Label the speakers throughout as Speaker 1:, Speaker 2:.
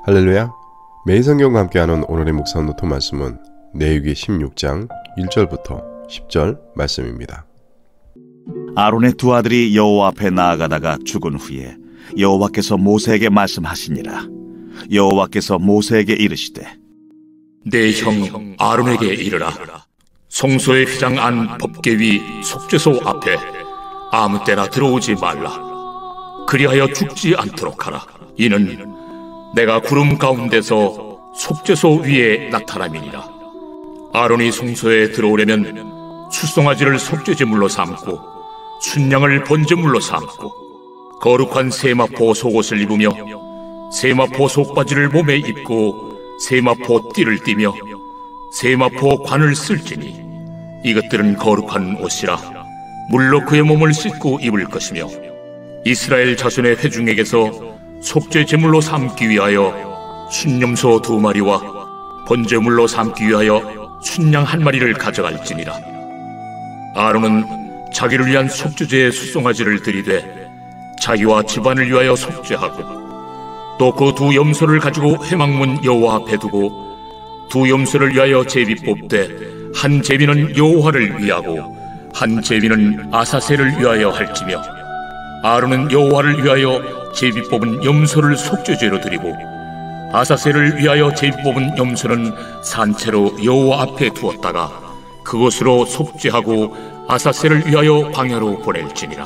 Speaker 1: 할렐루야. 매일 성경과 함께하는 오늘의 묵상 노트 말씀은 레위기 16장 1절부터 10절 말씀입니다.
Speaker 2: 아론의 두 아들이 여호와 앞에 나아가다가 죽은 후에 여호와께서 모세에게 말씀하시니라. 여호와께서 모세에게 이르시되
Speaker 3: 내 형 아론에게 이르라. 성소의 휘장 안 법궤 위 속죄소 앞에 아무 때나 들어오지 말라. 그리하여 죽지 않도록 하라. 이는 내가 구름 가운데서 속죄소 위에 나타남이니라. 아론이 성소에 들어오려면 수송아지를 속죄제물로 삼고 순양을 번제물로 삼고 거룩한 세마포 속옷을 입으며 세마포 속바지를 몸에 입고 세마포 띠를 띠며 세마포 관을 쓸지니 이것들은 거룩한 옷이라. 물로 그의 몸을 씻고 입을 것이며 이스라엘 자손의 회중에게서 속죄 제물로 삼기 위하여 순염소 2마리와 번제물로 삼기 위하여 순양 1마리를 가져갈지니라. 아론은 자기를 위한 속죄제의 수송아지를 들이되 자기와 집안을 위하여 속죄하고 또 그 두 염소를 가지고 회막문 여호와 앞에 두고 두 염소를 위하여 제비 뽑되 한 제비는 여호와를 위하고 한 제비는 아사셀을 위하여 할지며 아론은 여호와를 위하여 제비 뽑은 염소를 속죄제로 드리고 아사셀을 위하여 제비 뽑은 염소는 산채로 여호와 앞에 두었다가 그것으로 속죄하고 아사셀을 위하여 광야로 보낼지니라.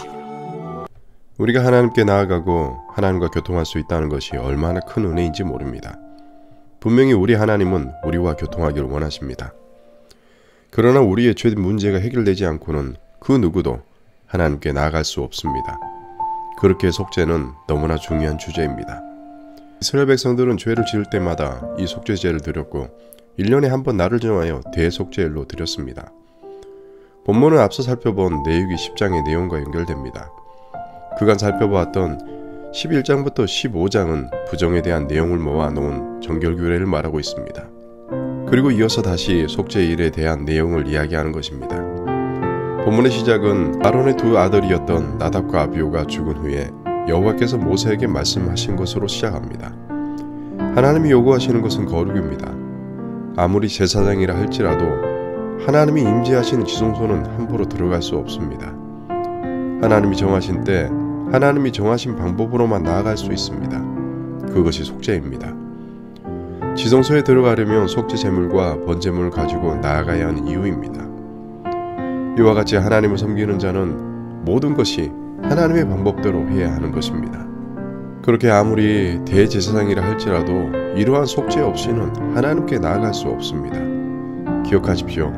Speaker 1: 우리가 하나님께 나아가고 하나님과 교통할 수 있다는 것이 얼마나 큰 은혜인지 모릅니다. 분명히 우리 하나님은 우리와 교통하기를 원하십니다. 그러나 우리의 죄 문제가 해결되지 않고는 그 누구도 하나님께 나아갈 수 없습니다. 그렇게 속죄는 너무나 중요한 주제입니다. 이스라엘 백성들은 죄를 지을 때마다 이 속죄제를 드렸고 1년에 한 번 날을 정하여 대속죄일로 드렸습니다. 본문은 앞서 살펴본 레위기 10장의 내용과 연결됩니다. 그간 살펴보았던 11장부터 15장은 부정에 대한 내용을 모아놓은 정결규례를 말하고 있습니다. 그리고 이어서 다시 속죄일에 대한 내용을 이야기하는 것입니다. 본문의 시작은 아론의 두 아들이었던 나답과 아비후가 죽은 후에 여호와께서 모세에게 말씀하신 것으로 시작합니다. 하나님이 요구하시는 것은 거룩입니다. 아무리 제사장이라 할지라도 하나님이 임재하시는 지성소는 함부로 들어갈 수 없습니다. 하나님이 정하신 때 하나님이 정하신 방법으로만 나아갈 수 있습니다. 그것이 속죄입니다. 지성소에 들어가려면 속죄 제물과 번제물을 가지고 나아가야 하는 이유입니다. 이와 같이 하나님을 섬기는 자는 모든 것이 하나님의 방법대로 해야 하는 것입니다. 그렇게 아무리 대제사장이라 할지라도 이러한 속죄 없이는 하나님께 나아갈 수 없습니다. 기억하십시오.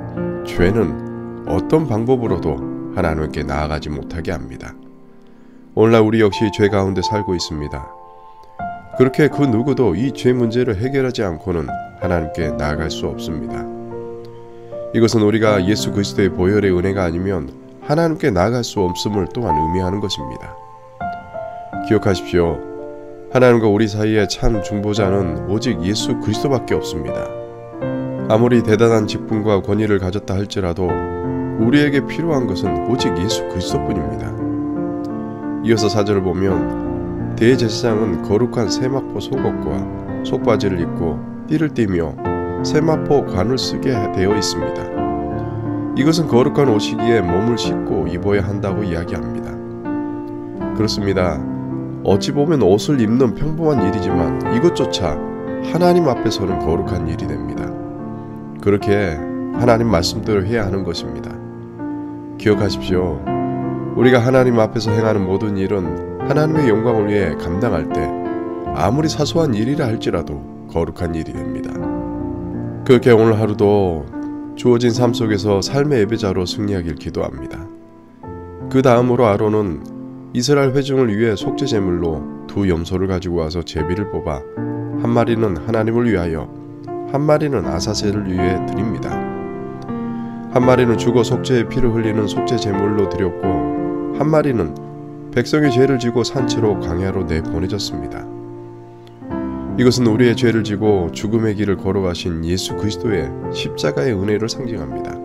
Speaker 1: 죄는 어떤 방법으로도 하나님께 나아가지 못하게 합니다. 오늘날 우리 역시 죄 가운데 살고 있습니다. 그렇게 그 누구도 이 죄 문제를 해결하지 않고는 하나님께 나아갈 수 없습니다. 이것은 우리가 예수 그리스도의 보혈의 은혜가 아니면 하나님께 나아갈 수 없음을 또한 의미하는 것입니다. 기억하십시오. 하나님과 우리 사이의 참 중보자는 오직 예수 그리스도밖에 없습니다. 아무리 대단한 직분과 권위를 가졌다 할지라도 우리에게 필요한 것은 오직 예수 그리스도뿐입니다. 이어서 4절을 보면 대제사장은 거룩한 세마포 속옷과 속바지를 입고 띠를 띠며 세마포 관을 쓰게 되어 있습니다. 이것은 거룩한 옷이기에 몸을 씻고 입어야 한다고 이야기합니다. 그렇습니다. 어찌 보면 옷을 입는 평범한 일이지만 이것조차 하나님 앞에서는 거룩한 일이 됩니다. 그렇게 하나님 말씀대로 해야 하는 것입니다. 기억하십시오. 우리가 하나님 앞에서 행하는 모든 일은 하나님의 영광을 위해 감당할 때 아무리 사소한 일이라 할지라도 거룩한 일이 됩니다. 그렇게 오늘 하루도 주어진 삶 속에서 삶의 예배자로 승리하길 기도합니다. 그 다음으로 아론은 이스라엘 회중을 위해 속죄 제물로 두 염소를 가지고 와서 제비를 뽑아 한 마리는 하나님을 위하여 한 마리는 아사셀을 위해 드립니다. 한 마리는 죽어 속죄의 피를 흘리는 속죄 제물로 드렸고 한 마리는 백성의 죄를 지고 산채로 광야로 내보내졌습니다. 이것은 우리의 죄를 지고 죽음의 길을 걸어가신 예수 그리스도의 십자가의 은혜를 상징합니다.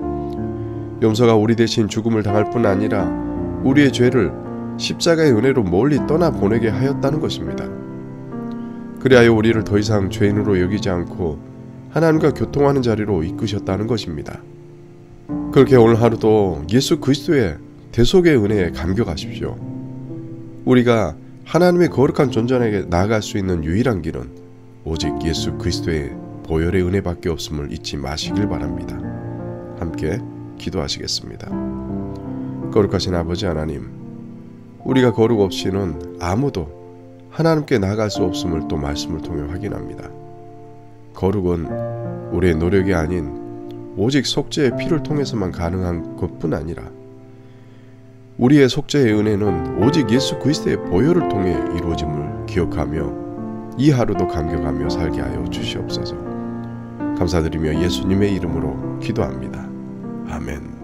Speaker 1: 염소가 우리 대신 죽음을 당할 뿐 아니라 우리의 죄를 십자가의 은혜로 멀리 떠나보내게 하였다는 것입니다. 그리하여 우리를 더 이상 죄인으로 여기지 않고 하나님과 교통하는 자리로 이끄셨다는 것입니다. 그렇게 오늘 하루도 예수 그리스도의 대속의 은혜에 감격하십시오. 우리가 하나님의 거룩한 존전에게 나아갈 수 있는 유일한 길은 오직 예수 그리스도의 보혈의 은혜밖에 없음을 잊지 마시길 바랍니다. 함께 기도하시겠습니다. 거룩하신 아버지 하나님, 우리가 거룩 없이는 아무도 하나님께 나아갈 수 없음을 또 말씀을 통해 확인합니다. 거룩은 우리의 노력이 아닌 오직 속죄의 피를 통해서만 가능한 것뿐 아니라 우리의 속죄의 은혜는 오직 예수 그리스도의 보혈을 통해 이루어짐을 기억하며 이 하루도 감격하며 살게 하여 주시옵소서. 감사드리며 예수님의 이름으로 기도합니다. 아멘.